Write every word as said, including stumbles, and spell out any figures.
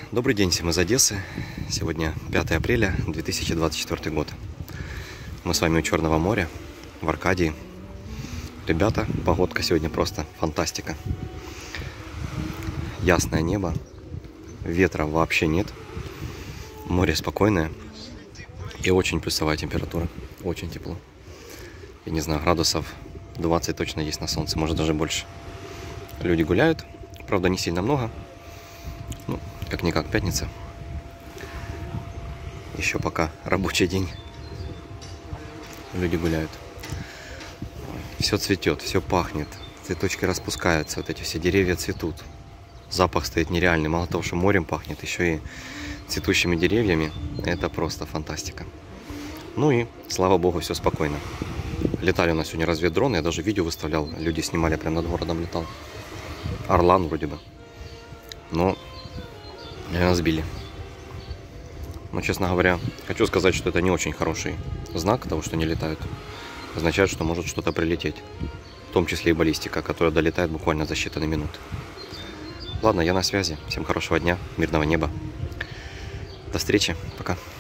Добрый день всем из Одессы. Сегодня пятое апреля две тысячи двадцать четвёртый год. Мы с вами у Черного моря, в Аркадии. Ребята, погодка сегодня просто фантастика. Ясное небо, ветра вообще нет, море спокойное и очень плюсовая температура, очень тепло. Я не знаю, градусов двадцать точно есть на солнце, может даже больше. Люди гуляют, правда не сильно много, ну, как-никак пятница. Еще пока рабочий день. Люди гуляют. Все цветет, все пахнет. Цветочки распускаются, вот эти все деревья цветут. Запах стоит нереальный. Мало того, что морем пахнет, еще и цветущими деревьями. Это просто фантастика. Ну и, слава богу, все спокойно. Летали у нас сегодня разведдроны. Я даже видео выставлял. Люди снимали, прямо над городом летал. Орлан вроде бы. Но, наверное, сбили. Но, честно говоря, хочу сказать, что это не очень хороший знак того, что не летают. Означает, что может что-то прилететь. В том числе и баллистика, которая долетает буквально за считанные минуты. Ладно, я на связи. Всем хорошего дня, мирного неба. До встречи. Пока.